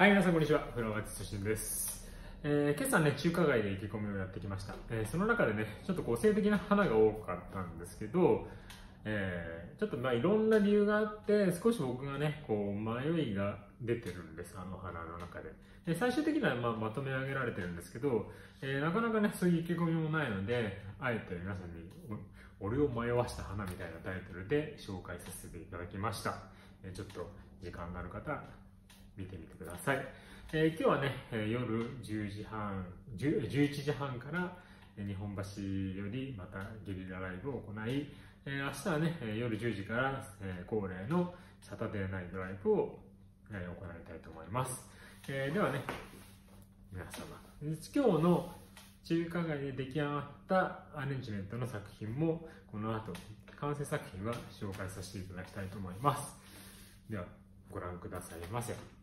はい、皆さんこんにちは。フラワーズ通信です。今朝ね、中華街で意気込みをやってきました。その中でね、ちょっと個性的な花が多かったんですけど、ちょっといろんな理由があって、少し僕がね、迷いが出てるんです、あの花の中で。最終的にはまとめ上げられてるんですけど、なかなかね、そういう意気込みもないので、あえて皆さんに、俺を迷わした花みたいなタイトルで紹介させていただきました。ちょっと時間がある方、見てみてください。今日はね、夜11時半から日本橋よりまたゲリラライブを行い、明日はね、夜10時から恒例のサタデーナイトライブを行いたいと思います。ではね、皆様、今日の中華街で出来上がったアレンジメントの作品もこの後完成作品は紹介させていただきたいと思います。ではご覧くださいませ。